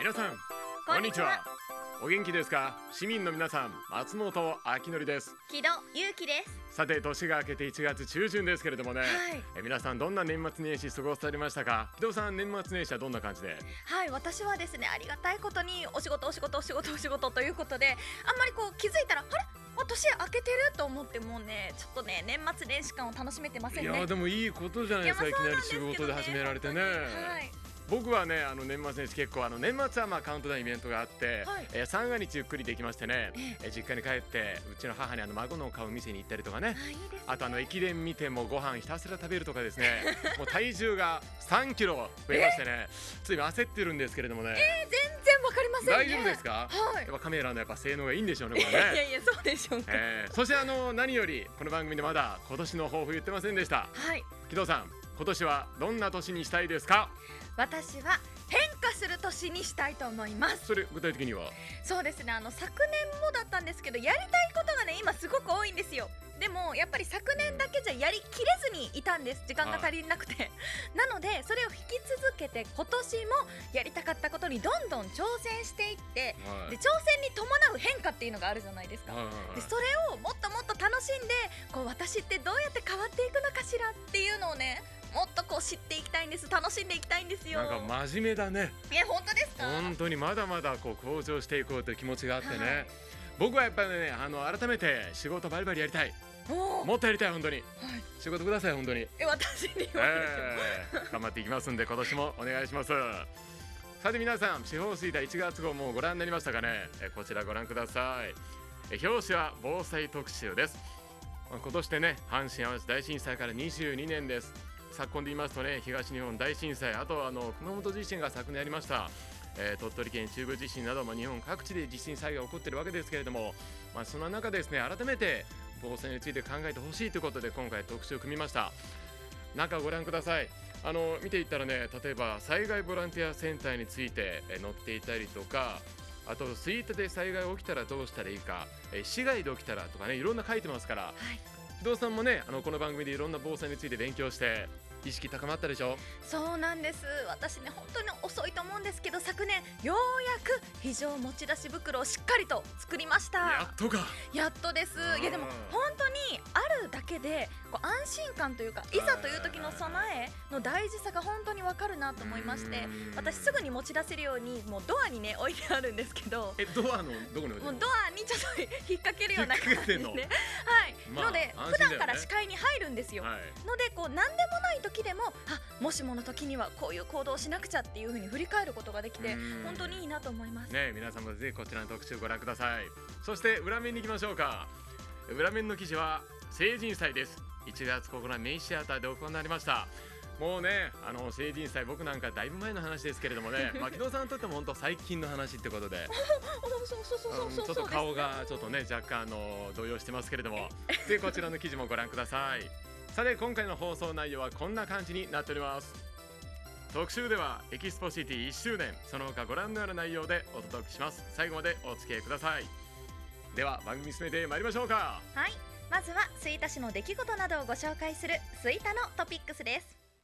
皆さんこんにちは。お元気ですか？市民の皆さん、松本明則です。 木戸ゆきです。 さて、年が明けて1月中旬ですけれどもね、皆さんどんな年末年始過ごされましたか？木戸さん、年末年始はどんな感じで？ はい、私はですね、ありがたいことにお仕事ということで、あんまり気づいたらあれ年明けてると思って、もうねちょっとね年末年始感を楽しめてませんね。 いやでもいいことじゃないですか。いきなり仕事で始められてね。僕はね、年末年始結構年末はカウントダウンイベントがあって、三が日ゆっくりできましてね、実家に帰ってうちの母に孫の買う店に行ったりとかね、あと駅伝見てもご飯ひたすら食べるとかですねもう体重が3キロ増えましてね、つい焦ってるんですけれどもね。 全然わかりませんね。 大丈夫ですか？やっぱカメラの性能がいいんでしょうね、これね。 いやそうでしょうか。 そして何よりこの番組でまだ今年の抱負言ってませんでした。木戸さん、今年はどんな年にしたいですか？ 私は変化する年にしたいと思います。 それ具体的には？ そうですね、昨年もだったんですけど、やりたいことがね今すごく多いんですよ。でもやっぱり昨年だけじゃやりきれずにいたんです。時間が足りなくてなのでそれを引き続けて今年もやりたかったことにどんどん挑戦していって、で挑戦に伴う変化っていうのがあるじゃないですか。でそれをもっともっと楽しんで、私ってどうやって変わっていくのかしらっていうのをね、もっと知っていきたいんです。楽しんでいきたいんですよ。 なんか真面目だね。 本当ですか？ 本当にまだまだ向上していこうという気持ちがあってね、僕はやっぱりね、改めて仕事バリバリやりたい。もっとやりたい。本当に、仕事ください。本当に私に言われても頑張っていきますんで、今年もお願いします。さて皆さん、地方水田1月号もうご覧になりましたかね。こちらご覧ください。表紙は防災特集です。今年でね、阪神・淡路大震災から22年です。昨今で言いますとね、東日本大震災、あと熊本地震が昨年ありました。鳥取県中部地震など、日本各地で地震災害が起こっているわけですけれども、その中ですね、改めて防災について考えてほしいということで今回特集を組みました。中をご覧ください。見ていったらね、例えば災害ボランティアセンターについて載っていたりとか、あとスイートで災害起きたらどうしたらいいか、市街で起きたらとかね、いろんな書いてますから、木戸さんもね、この番組でいろんな防災について勉強して意識高まったでしょ？そうなんです。私ね、本当に遅いと思うんですけど、昨年ようやく非常持ち出し袋をしっかりと作りました。 やっとか。 やっとです。いやでも本当にあるだけで安心感というか、いざという時の備えの大事さが本当にわかるなと思いまして、私すぐに持ち出せるようにもうドアにね置いてあるんですけど。 ドアのどこに置いてるの？もうドアにちょっと引っ掛けるような感じですね。ので普段から視界に入るんですよ。ので何でもない時でも、もしもの時にはこういう行動をしなくちゃっていう風に振り返ることができて、本当にいいなと思いますね。皆さんもぜひこちらの特集をご覧ください。そして裏面に行きましょうか。裏面の記事は成人祭です。1月9日メインシアターで行われました。もうね、成人祭、僕なんかだいぶ前の話ですけれどもね、木戸さんにとっても本当最近の話ってことでちょっと顔がちょっとね若干動揺してますけれどもでこちらの記事もご覧ください。さて今回の放送内容はこんな感じになっております。特集ではエキスポシティ1周年、その他ご覧のような内容でお届けします。最後までお付き合いください。では番組進めてまいりましょうか。 まずは吹田市の出来事などをご紹介する吹田のトピックスです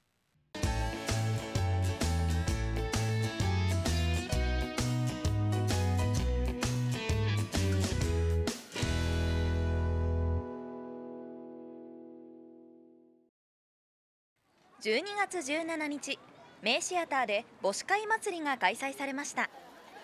。12月17日、メイシアターで母子会祭りが開催されました。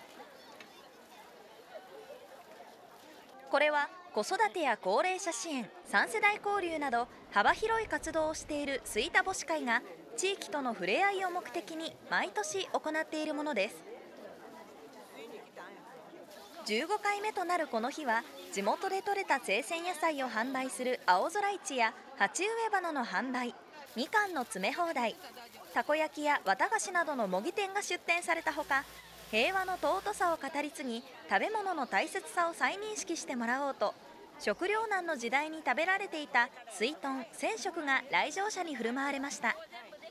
これは子育てや高齢者支援、3世代交流など幅広い活動をしている吹田母子会が地域との触れ合いを目的に毎年行っているものです。15回目となるこの日は、地元で採れた生鮮野菜を販売する青空市や鉢植え花の販売、みかんの詰め放題、たこ焼きや綿菓子などの模擬店が出店されたほか、平和の尊さを語り継ぎ、食べ物の大切さを再認識してもらおうと、食糧難の時代に食べられていたすいとん1000食が来場者に振る舞われました。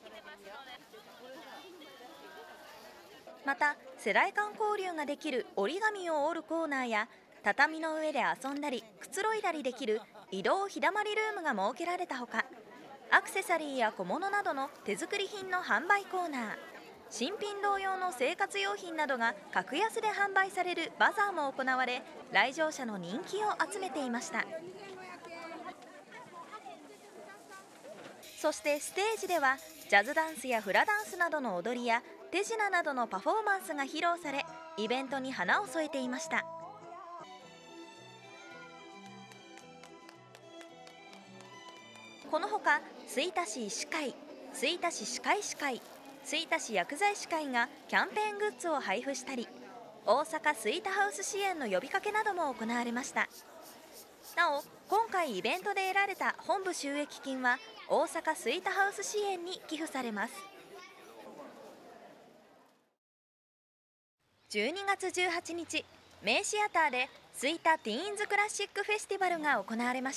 また世代間交流ができる折り紙を折るコーナーや、畳の上で遊んだりくつろいだりできる移動日だまりルームが設けられたほか、アクセサリーや小物などの手作り品の販売コーナー、 新品同様の生活用品などが格安で販売されるバザーも行われ、来場者の人気を集めていました。そしてステージではジャズダンスやフラダンスなどの踊りや手品などのパフォーマンスが披露され、イベントに花を添えていました。このほか吹田市医師会、吹田市歯科医師会、吹田市薬剤師会がキャンペーングッズを配布したり、大阪吹田ハウス支援の呼びかけなども行われました。なお、今回イベントで得られた本部収益金は大阪吹田ハウス支援に寄付されます。12月18日、メイシアターで吹田ティーンズクラシックフェスティバルが行われました。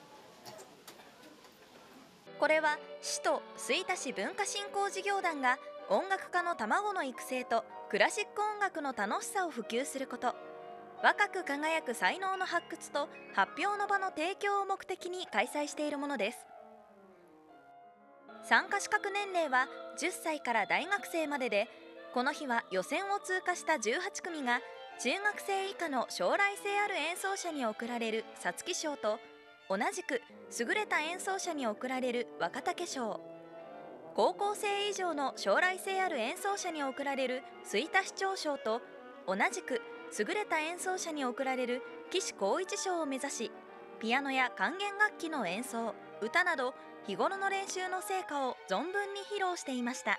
これは市と吹田市文化振興事業団が音楽家の卵の育成とクラシック音楽の楽しさを普及すること、若く輝く才能の発掘と発表の場の提供を目的に開催しているものです。参加資格年齢は10歳から大学生までで、この日は予選を通過した18組が中学生以下の将来性ある演奏者に贈られる皐月賞と、同じく優れた演奏者に贈られる若竹賞、高校生以上の将来性ある演奏者に贈られる吹田市長賞と、同じく優れた演奏者に贈られる岸光一賞を目指し、ピアノや管弦楽器の演奏、歌など日頃の練習の成果を存分に披露していました。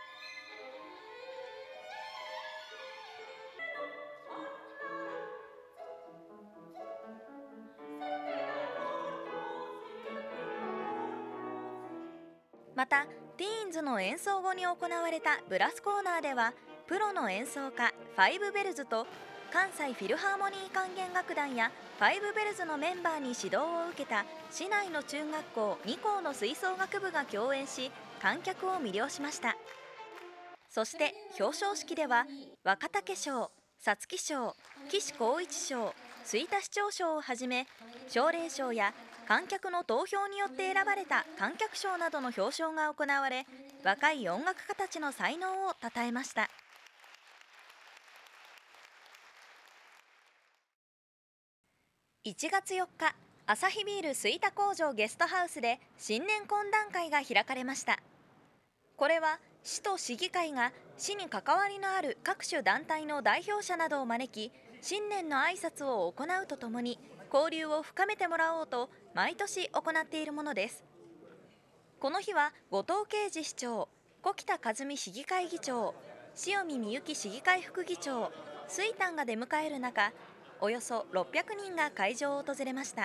またティーンズの演奏後に行われたブラスコーナーでは、プロの演奏家ファイブベルズと関西フィルハーモニー管弦楽団やファイブベルズのメンバーに指導を受けた市内の中学校2校の吹奏楽部が共演し、観客を魅了しました。そして表彰式では若竹賞、皐月賞、岸光一賞、吹田市長賞をはじめ、奨励賞や観客の投票によって選ばれた観客賞などの表彰が行われ、若い音楽家たちの才能をたたえました。1月4日、アサヒビール吹田工場ゲストハウスで新年懇談会が開かれました。これは市と市議会が市に関わりのある各種団体の代表者などを招き、新年の挨拶を行うとともに交流を深めてもらおうと毎年行っているものです。この日は後藤圭司市長、小北和美市議会議長、塩見美幸市議会副議長、水丹が出迎える中、およそ600人が会場を訪れました。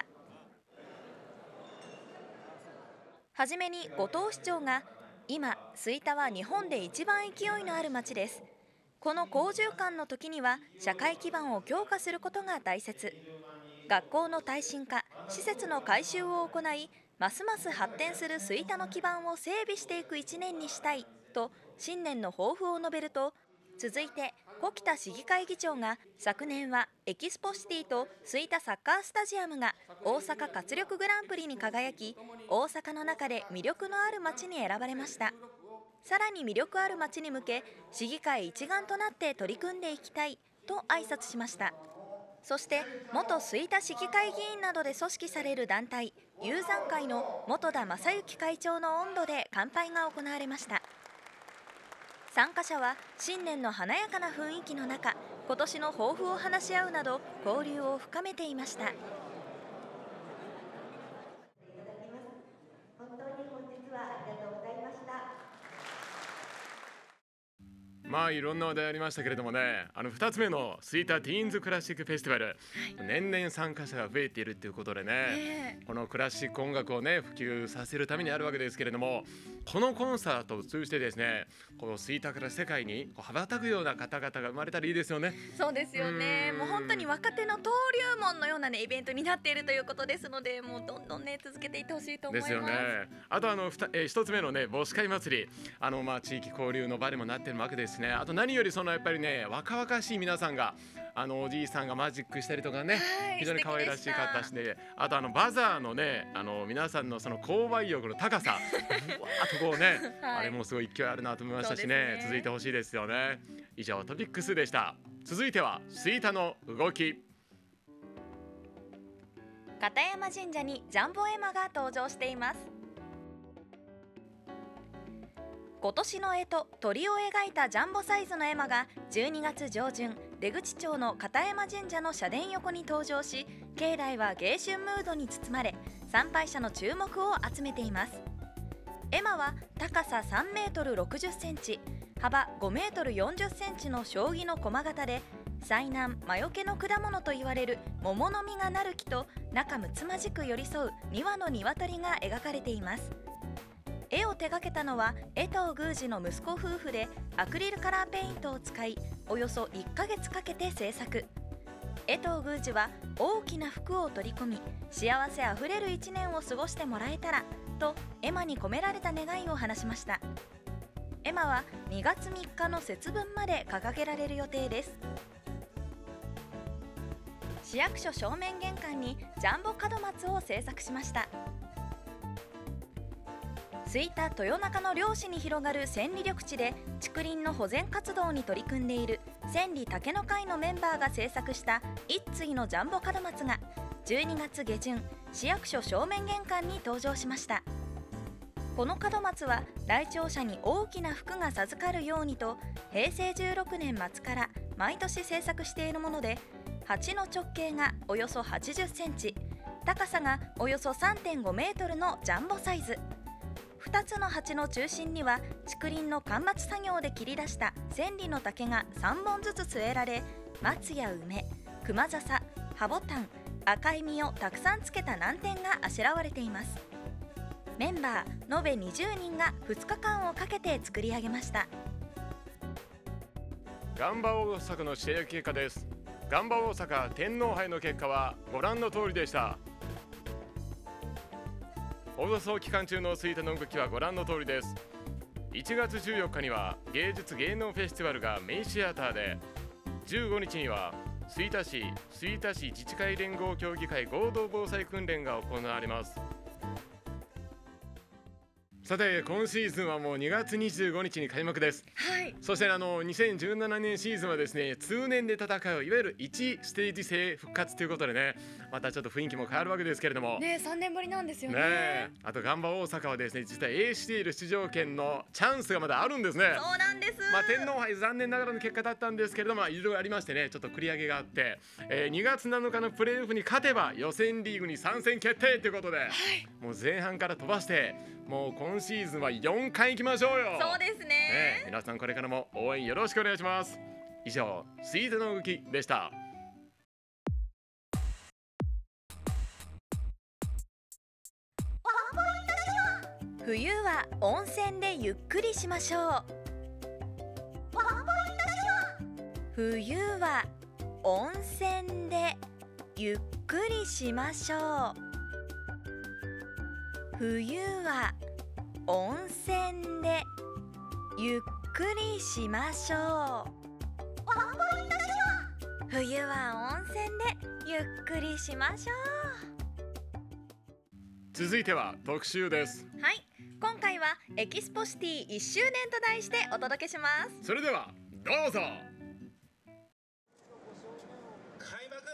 はじめに後藤市長が、今吹田は日本で一番勢いのある町です。この好循環の時には社会基盤を強化することが大切。学校の耐震化、施設の改修を行い、ますます発展する吹田の基盤を整備していく1年にしたいと新年の抱負を述べると、続いて小北市議会議長が、昨年はエキスポシティと吹田サッカースタジアムが大阪活力グランプリに輝き、大阪の中で魅力のある街に選ばれました。さらに魅力ある街に向け、市議会一丸となって取り組んでいきたいと挨拶しました。そして元吹田市議会議員などで組織される団体友山会の本田正幸会長の音頭で乾杯が行われました。参加者は新年の華やかな雰囲気の中、今年の抱負を話し合うなど交流を深めていました。 本当に本日はありがとうございました。 まあいろんな話題ありましたけれどもね、2つ目の吹田ティーンズクラシックフェスティバル、年々参加者が増えているということでね、このクラシック音楽をね普及させるためにあるわけですけれども、このコンサートを通じてですね、この吹田から世界に羽ばたくような方々が生まれたらいいですよね。 そうですよね。もう本当に若手の登竜門のようなねイベントになっているということですので、もうどんどんね続けていってほしいと思います。 ですよね。あと一つ目のね母子会祭り、地域交流の場にもなっているわけですしね、あと何よりやっぱりね、若々しい皆さんがおじいさんがマジックしたりとかね、非常に可愛らしかったしね、あとバザーのね、皆さんのその購買欲の高さうわーっとこうね、あれもすごい勢いあるなと思いましたしね、続いてほしいですよね。以上トピックスでした。続いては吹田の動き。 片山神社にジャンボ絵馬が登場しています。今年の干支鳥を描いたジャンボサイズの絵馬が12月上旬、出口町の片山神社の社殿横に登場し、境内は迎春ムードに包まれ、参拝者の注目を集めています。絵馬は高さ3メートル60センチ、幅5メートル40センチの将棋の駒形で、災難魔除けの果物と言われる桃の実がなる木と仲睦まじく寄り添う2羽の鶏が描かれています。絵を手掛けたのは江藤宮司の息子夫婦で、アクリルカラーペイントを使い、およそ1ヶ月かけて制作。江藤宮司は大きな福を取り込み、幸せあふれる1年を過ごしてもらえたらと絵馬に込められた願いを話しました。絵馬は2月3日の節分まで掲げられる予定です。市役所正面玄関にジャンボ門松を制作しました。吹田豊中の漁師に広がる千里緑地で竹林の保全活動に取り組んでいる千里竹の会のメンバーが制作した一対のジャンボ門松が12月下旬、市役所正面玄関に登場しました。この門松は来庁者に大きな福が授かるようにと、平成16年末から毎年制作しているもので、鉢の直径がおよそ80センチ、高さがおよそ 3.5 メートルのジャンボサイズ。2つの鉢の中心には竹林の間伐作業で切り出した千里の竹が3本ずつ据えられ、松や梅、熊笹、ハボタン、赤い実をたくさんつけた南天があしらわれています。メンバー延べ20人が2日間をかけて作り上げました。 ガンバ大阪の試合結果です。ガンバ大阪天皇杯の結果はご覧の通りでした。放送期間中の吹田の動きはご覧の通りです。1月14日には芸術芸能フェスティバルがメイシアターで、15日には吹田市自治会連合協議会合同防災訓練が行われます。さて今シーズンはもう2月25日に開幕です。 はい、 そして2017年シーズンはですね、通年で戦ういわゆる1ステージ制復活ということでね、またちょっと雰囲気も変わるわけですけれどもね、3年ぶりなんですよね。 ね、あとガンバ大阪はですね、実は ACL 出場権のチャンスがまだあるんですね。 そうなんです。 天皇杯残念ながらの結果だったんですけれども、いろいろありましてね、ちょっと繰り上げがあって、2月7日のプレーオフに勝てば予選リーグに参戦決定ということで、もう前半から飛ばしてもう今シーズンは4回行きましょうよ。 そうですね。 皆さんこれからも応援よろしくお願いします。以上、吹田の動きでした。 冬は温泉でゆっくりしましょう。冬は温泉でゆっくりしましょう。冬は温泉でゆっくりしましょう。冬は温泉でゆっくりしましょう。 続いては特集です。 はい、今回はエキスポシティ1周年と題してお届けします。 それではどうぞ。 開幕。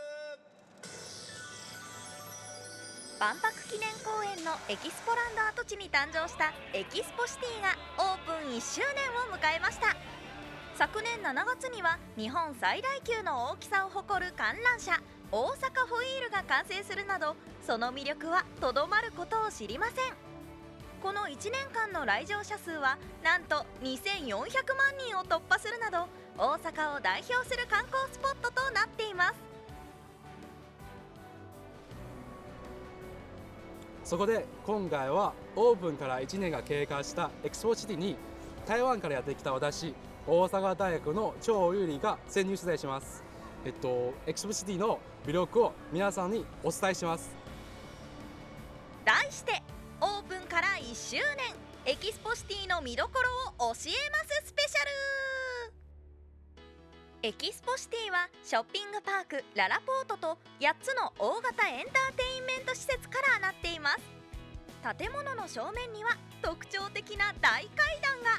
万博記念公園のエキスポランド跡地に誕生したエキスポシティがオープン1周年を迎えました。昨年7月には日本最大級の大きさを誇る観覧車大阪ホイールが完成するなど、その魅力はとどまることを知りません。この1年間の来場者数はなんと2400万人を突破するなど、大阪を代表する観光スポットとなっています。 そこで今回はオープンから1年が経過したエキスポシティに台湾からやってきた私、大阪大学の張優里が潜入取材します。エキスポシティの魅力を皆さんにお伝えします。 題してオープンから1周年エキスポシティの見どころを教えますスペシャル。 エキスポシティはショッピングパークララポートと8つの大型エンターテインメント施設からなっています。建物の正面には特徴的な大階段が。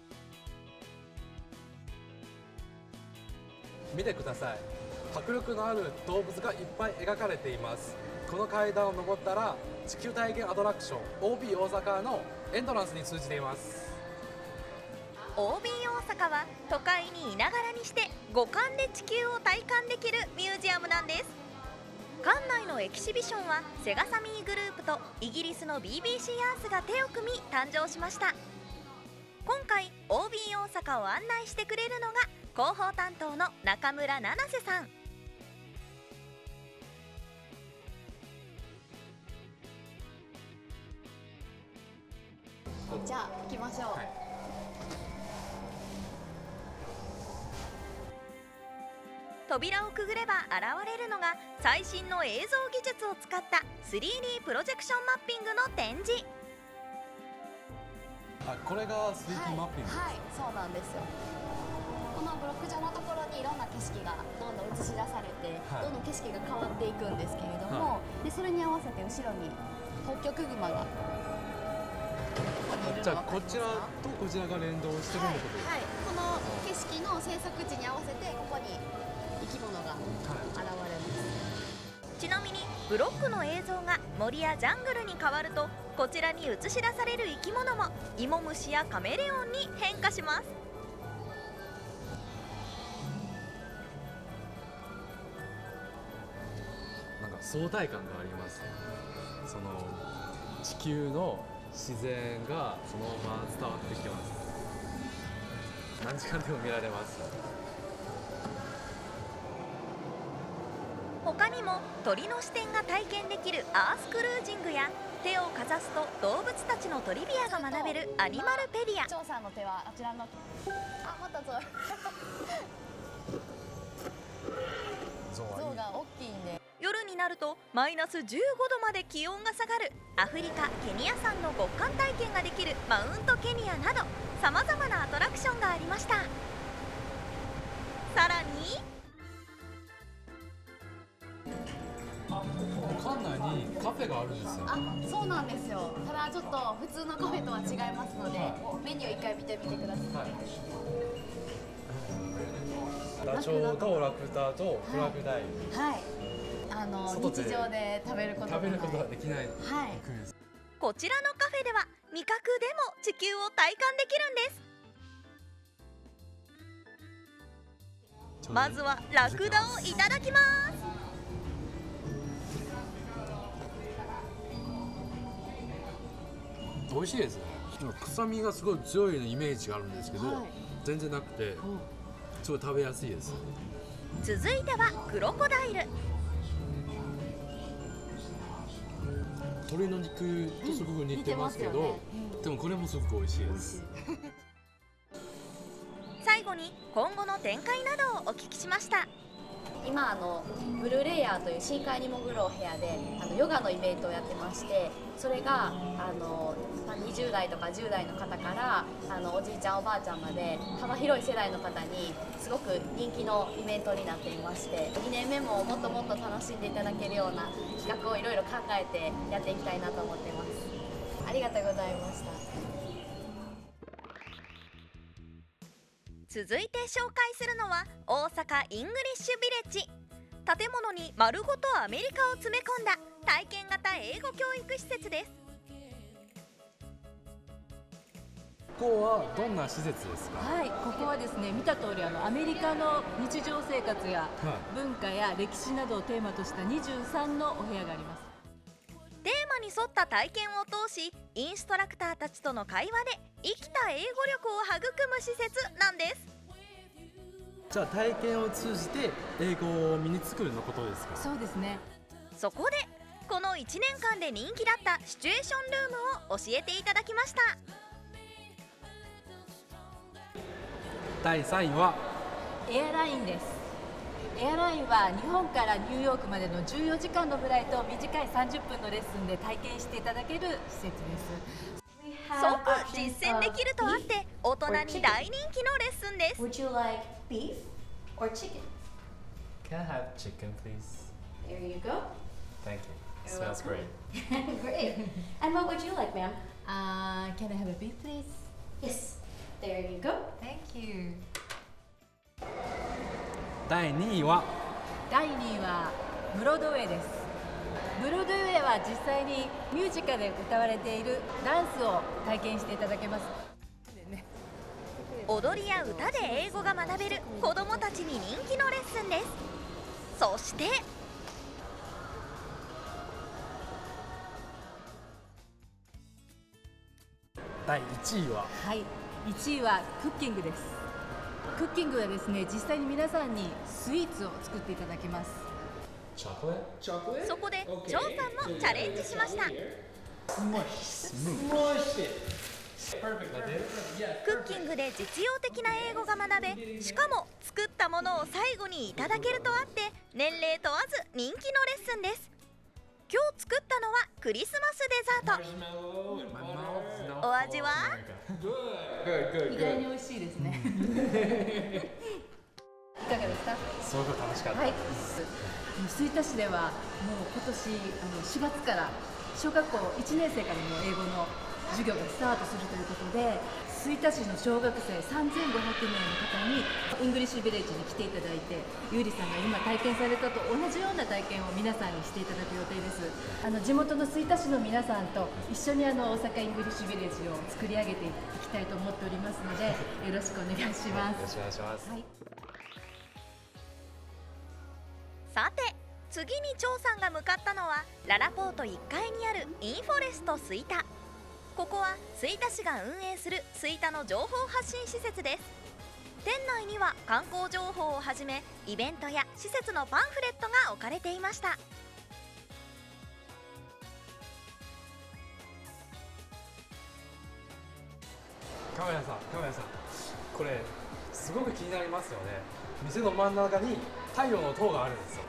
見てください。迫力のある動物がいっぱい描かれています。この階段を登ったら地球体験アトラクション OB 大阪のエントランスに通じています。 OB 大阪は都会にいながらにして五感で地球を体感できるミュージアムなんです。館内のエキシビションはセガサミーグループとイギリスの BBC アースが手を組み誕生しました。今回 OB 大阪を案内してくれるのが広報担当の中村七瀬さん。 じゃあ行きましょう。 扉をくぐれば現れるのが最新の映像技術を使った 3D プロジェクションマッピングの展示。 これが 3D マッピング。 はい、そうなんですよ。このブロック状のところにいろんな景色がどんどん映し出されて、どんどん景色が変わっていくんですけれども、でそれに合わせて後ろにホッキョクグマが。 じゃあこちらとこちらが連動してるんだことですか？ はい、この景色の制作地に合わせてここに生き物が現れます。 ちなみにブロックの映像が森やジャングルに変わるとこちらに映し出される生き物もイモムシやカメレオンに変化します。 なんか相対感があります。その地球の自然がそのまま伝わってきます。何時間でも見られます。 他にも鳥の視点が体験できるアースクルージングや手をかざすと動物たちのトリビアが学べるアニマルペディア。 張さんの手はあちらのまたゾウが大きいんで。 夜になるとマイナス15度まで気温が下がるアフリカケニア山の極寒体験ができるマウントケニアなどさまざまなアトラクションがありました。さらに館内にカフェがあるんですよ。 そうなんですよ。ただちょっと普通のカフェとは違いますので、メニュー一回見てみてください。 ダチョウとラクダとクラクダイル。 はい。日常で食べることができない。 はい。 こちらのカフェでは味覚でも地球を体感できるんです。まずはラクダをいただきます。 美味しいですね。臭みがすごい強いイメージがあるんですけど、全然なくてすごい食べやすいです。 続いてはクロコダイル。 鶏の肉とすごく似てますけど、でもこれもすごく美味しいです。 最後に今後の展開などをお聞きしました。 今ブルーレイヤーという深海に潜るお部屋でヨガのイベントをやってまして、それが20代とか10代の方からおじいちゃんおばあちゃんまで幅広い世代の方にすごく人気のイベントになっていまして、2年目ももっともっと楽しんでいただけるような企画をいろいろ考えてやっていきたいなと思っています。ありがとうございました。 続いて紹介するのは大阪イングリッシュビレッジ。建物に丸ごとアメリカを詰め込んだ体験型英語教育施設です。 ここはどんな施設ですか？ はい、ここはですね、見た通りアメリカの日常生活や文化や歴史などをテーマとした23のお部屋があります。 テーマに沿った体験を通し、インストラクターたちとの会話で生きた英語力を育む施設なんです。 じゃあ体験を通じて英語を身につくのことですか？ そうですね。 そこでこの1年間で人気だったシチュエーションルームを教えていただきました。 第3位はエアラインです。エアラインは日本からニューヨークまでの14時間のフライトを短い30分のレッスンで体験していただける施設です。 即実践できるとあって大人に大人気のレッスンです。 Would you like beef or chicken? Can I have chicken, please? There you go. Thank you. It You're smells welcome. great. Great. And what would you like, ma'am? Can I have a beef, please? Yes. There you go. Thank you. 第2位は第2位はブロードウェイです。ブロードウェイは実際にミュージカルで歌われているダンスを体験していただけます。 踊りや歌で英語が学べる子どもたちに人気のレッスンです。そして第1位ははい、1位はクッキングです。クッキングはですね、実際に皆さんにスイーツを作っていただきます。 Chocolate? そこでジョーさんもチャレンジしました。クッキングで実用的な英語が学べ、しかも作ったものを最後にいただけるとあって、年齢問わず人気のレッスンです。今日作ったのはクリスマスデザート。お味は？ 意外に美味しいですね。いかがですか？ すごく楽しかった。 はい。吹田市ではもう今年4月から小学校1年生からも英語の授業がスタートするということで、吹田市の小学生3500名の方にイングリッシュビレッジに来ていただいて、ゆうりさんが今体験されたと同じような体験を皆さんにしていただく予定です。地元の吹田市の皆さんと一緒に大阪イングリッシュビレッジを作り上げていきたいと思っておりますので、よろしくお願いします。 よろしくお願いします。 はい。 さて次に張さんが向かったのはララポート1階にあるインフォレスト吹田。ここは吹田市が運営する吹田の情報発信施設です。店内には観光情報をはじめイベントや施設のパンフレットが置かれていました。 カメラさん、これすごく気になりますよね。店の真ん中に太陽の塔があるんですよ。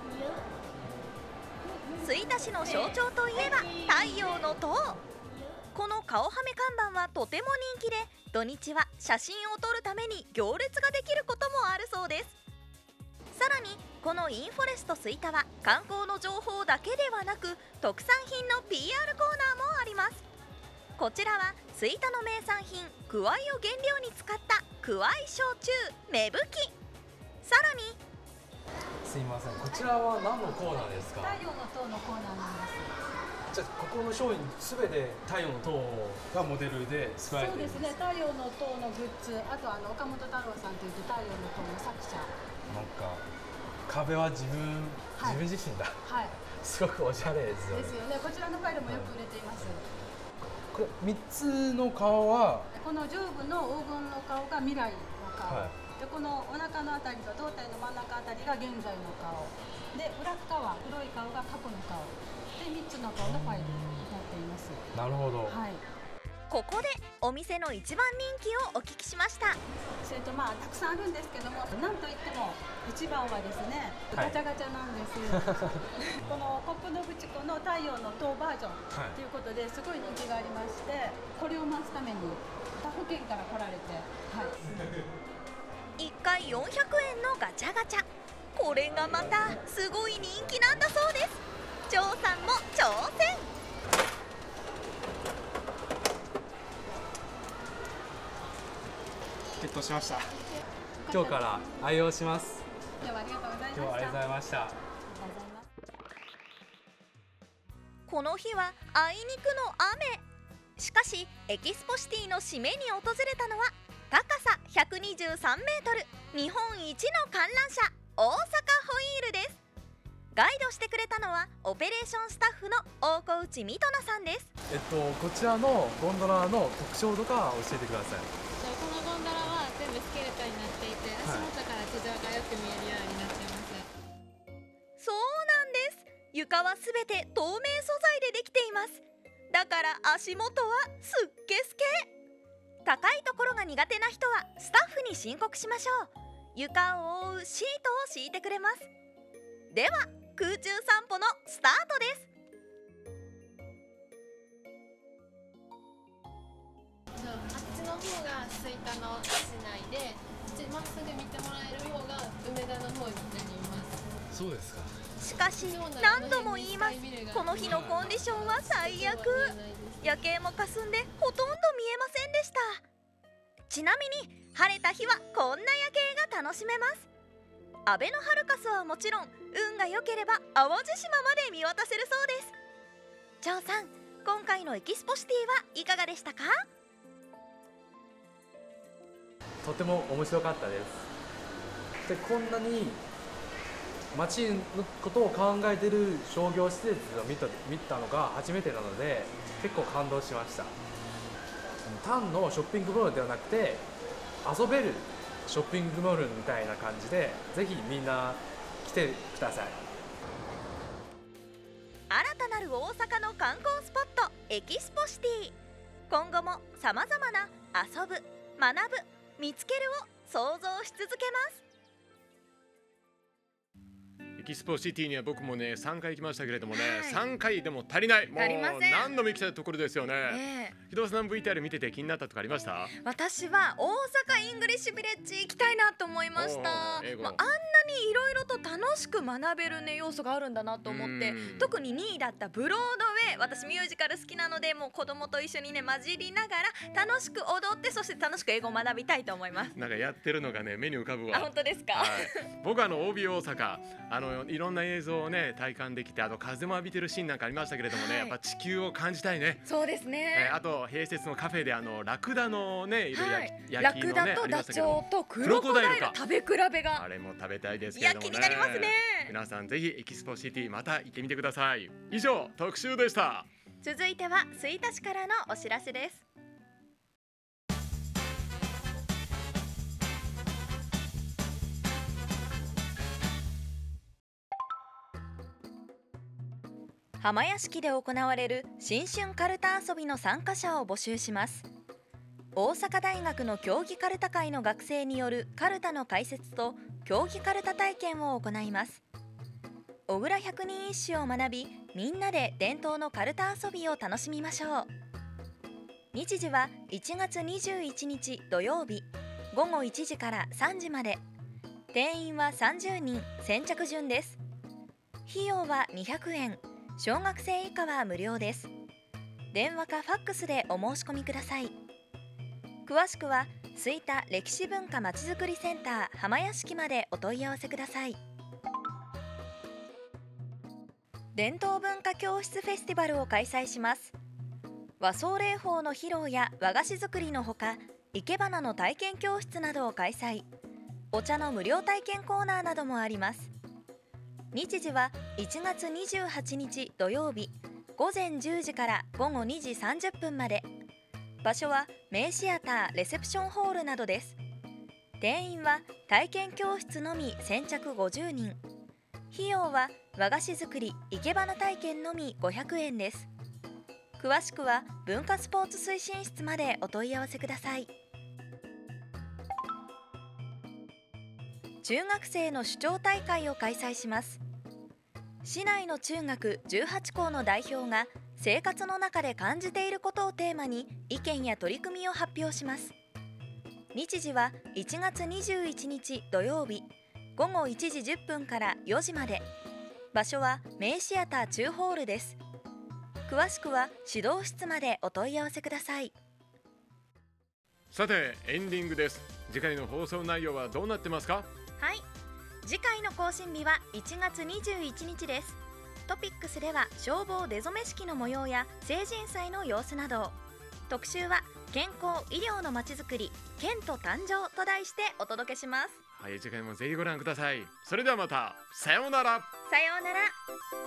吹田市の象徴といえば太陽の塔。この顔はめ看板はとても人気で、土日は写真を撮るために行列ができることもあるそうです。さらにこのインフォレスト吹田は観光の情報だけではなく特産品の PR コーナーもあります。こちらは吹田の名産品くわいを原料に使ったくわい焼酎芽吹き。さらにすいません、こちらは何のコーナーですか？ 太陽の塔のコーナーなんです。 じゃあここの商品すべて太陽の塔がモデルで作られているんです。 そうですね、太陽の塔のグッズ、あと岡本太郎さんというと太陽の塔の作者。 なんか壁は自分自身だ。 はい。 すごくおしゃれですよね。 ですよね。こちらのファイルもよく売れています。 これ3つの顔はこの上部の黄金の顔が未来の顔。 はいでこのお腹のあたりと胴体の真ん中あたりが現在の顔。で裏側黒い顔が過去の顔。で3つの顔のファイルになっています。 なるほど。 はい。 ここでお店の一番人気をお聞きしました。 それとたくさんあるんですけども、なんといっても一番はですね、 はいガチャガチャなんです。このコップのぶちこの太陽の塔バージョンということですごい人気がありまして、これを待つために他府県から来られて、はい。 1回400円のガチャガチャ。これがまたすごい人気なんだそうです。張さんも挑戦。 ゲットしました。今日から愛用します。 今日はありがとうございました。 今日はありがとうございました。 この日はあいにくの雨。しかしエキスポシティの締めに訪れたのは高さ123メートル日本一の観覧車大阪ホイールです。ガイドしてくれたのはオペレーションスタッフの大河内美斗奈さんです。 こちらのゴンドラの特徴とか教えてください。 このゴンドラは全部スケルトンになっていて、足元から地上がよく見えるようになっています。 そうなんです。床はすべて透明素材でできています。だから足元はすっけすけ。高いところが苦手な人はスタッフに申告しましょう。床を覆うシートを敷いてくれます。では空中散歩のスタートです。 あっちの方が吹田の市内で、 まっすぐ見てもらえる方が梅田の方になります。 そうですか。 しかし何度も言います。この日のコンディションは最悪。夜景も霞んでほとんど見えませんでした。ちなみに晴れた日はこんな夜景が楽しめます。アベノハルカスはもちろん、運が良ければ淡路島まで見渡せるそうです。ジョーさん、今回のエキスポシティはいかがでしたか？ とても面白かったです。で、こんなに街のことを考えている商業施設を見たのが初めてなので、結構感動しました。単のショッピングモールではなくて、遊べるショッピングモールみたいな感じで、ぜひみんな来てください。 新たなる大阪の観光スポットエキスポシティ。今後もさまざまな遊ぶ、学ぶ、見つけるを想像し続けます。 エキスポシティには僕もね3回行きましたけれどもね、3回でも足りない。もう何度も行きたいところですよね。木戸さん VTR 見てて気になったとかありました？ 私は大阪イングリッシュビレッジ行きたいなと思いました。あんなにいろいろと楽しく学べるね要素があるんだなと思って、特に2位だったブロードウェイ、私ミュージカル好きなので、もう子供と一緒にね混じりながら楽しく踊って、そして楽しく英語を学びたいと思います。 なんかやってるのがね目に浮かぶわ。 あ、本当ですか？ 僕はOB 大阪いろんな映像をね体感できて、風も浴びてるシーンなんかありましたけれどもね、やっぱ地球を感じたいね。 そうですね。 あと併設のカフェでラクダのねいろいろ焼きのねラクダとダチョウとクロコダイル食べ比べが、 あれも食べたいですけれどもね。 気になりますね。 皆さんぜひエキスポシティまた行ってみてください。以上特集でした。 続いては吹田市からのお知らせです。浜屋敷で行われる新春カルタ遊びの参加者を募集します。大阪大学の競技カルタ会の学生によるカルタの解説と競技カルタ体験を行います。小倉百人一首を学び、みんなで伝統のカルタ遊びを楽しみましょう。日時は1月21日土曜日午後1時から3時まで。定員は30人、先着順です。費用は200円、小学生以下は無料です。電話かファックスでお申し込みください。詳しくは吹田歴史文化まちづくりセンター浜屋敷までお問い合わせください。伝統文化教室フェスティバルを開催します。和装礼法の披露や和菓子作りのほか、生け花の体験教室などを開催。お茶の無料体験コーナーなどもあります。日時は1月28日土曜日午前10時から午後2時30分まで。場所はメイシアターレセプションホールなどです。定員は体験教室のみ先着50人。費用は和菓子作り、生け花体験のみ500円です。詳しくは文化スポーツ推進室までお問い合わせください。中学生の首長大会を開催します。市内の中学18校の代表が生活の中で感じていることをテーマに意見や取り組みを発表します。日時は1月21日土曜日午後1時10分から4時まで。場所はメイシアター中ホールです。詳しくは指導室までお問い合わせください。 さてエンディングです。次回の放送内容はどうなってますか？ はい、次回の更新日は1月21日です。トピックスでは消防出初め式の模様や成人祭の様子などを、特集は健康医療のまちづくりケント誕生と題してお届けします。 はい、次回もぜひご覧ください。それではまた、さようなら。 さようなら。